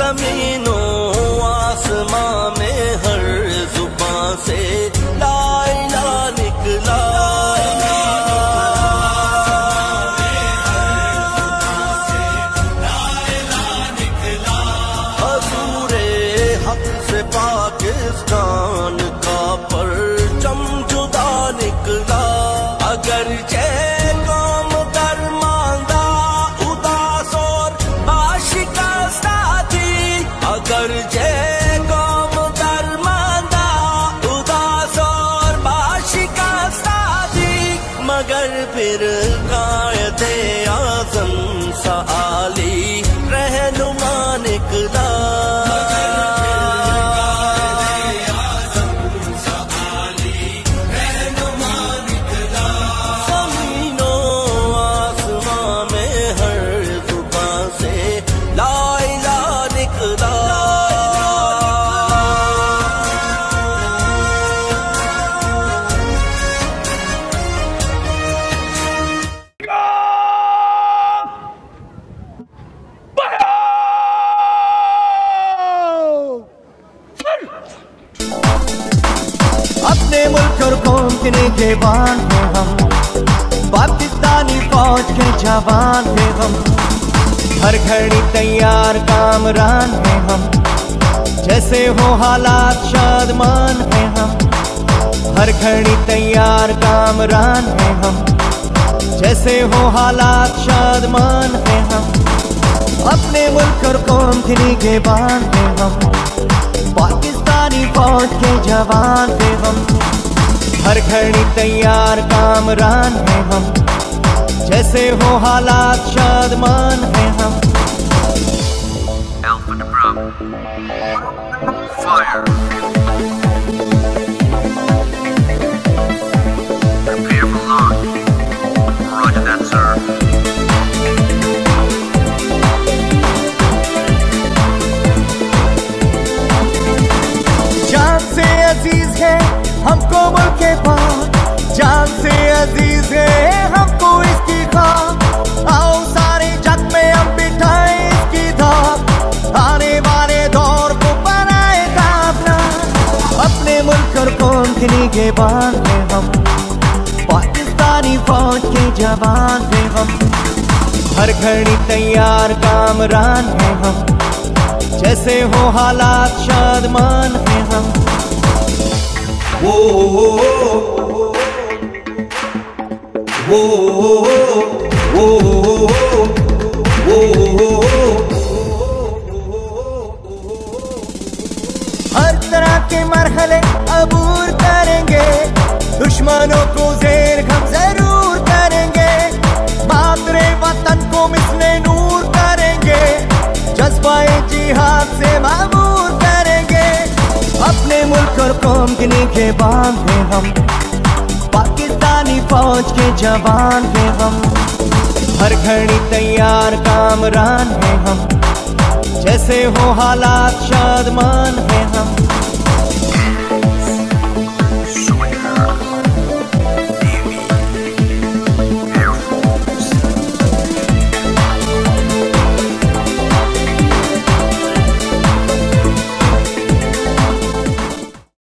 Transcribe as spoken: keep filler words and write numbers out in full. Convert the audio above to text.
जमीनों आसमां में हर जुबां से ला इलाहा निकला। हजूरे हक से पाकिस्तान का परचम जुदा निकला। अगर जय कौम दरमांदा उदास और आशिकस्ता थी, अगर जय कौम दरमांदा उदास और आशिकस्ता थी, मगर फिर कायदे आज़म सा आली रहनुमा निकला। अपने मुल्क और कौम के निगहबान हैं हम, पाकिस्तानी फौज के जवान हैं हम। हर घड़ी तैयार कामरान हैं हम, जैसे हो हालात शादमान हैं हम। हर घड़ी तैयार कामरान हैं हम, जैसे हो हालात शादमान हैं हम। अपने मुल्क और कौम के निगहबान हैं हम, पाकिस्तानी फौज के जवान हैं हम। हर घड़ी तैयार कामरान हैं हम, जैसे हो हालात शादमान हैं हम। Alpha to Bravo. Fire. Prepare for launch. Roger that, sir. जान से अजीज है हमको मुल्क के पाक, जान से अजीज है हमको इसकी खाक। आओ सारे जग में हम बिठाएं इसकी धाक, आने वाले दौर को बनाए काबला। अपने मुल्क और कौम के निगहबान हैं हम, पाकिस्तानी फौज के जवान हैं हम। हर घड़ी तैयार कामरान हैं हम, जैसे हो हालात शादमान हैं हम। वो वो वो हर तरह के मरहले अबूर करेंगे, दुश्मनों को ज़ेर हम जरूर करेंगे। मातरे वतन को मिसले नूर करेंगे, जज्बाए जिहाद से मामूर करेंगे। अपने मुल्क और कौम के निगहबान हैं हम, पाकिस्तानी फौज के जवान हैं हम। हर घड़ी तैयार कामरान हैं हम, जैसे हो हालात शादमान हैं हम।